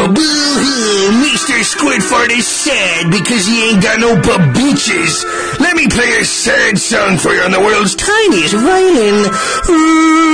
boo-hoo, Mr. Squidfart is sad because he ain't got no babuches. Let me play a sad song for you on the world's tiniest violin.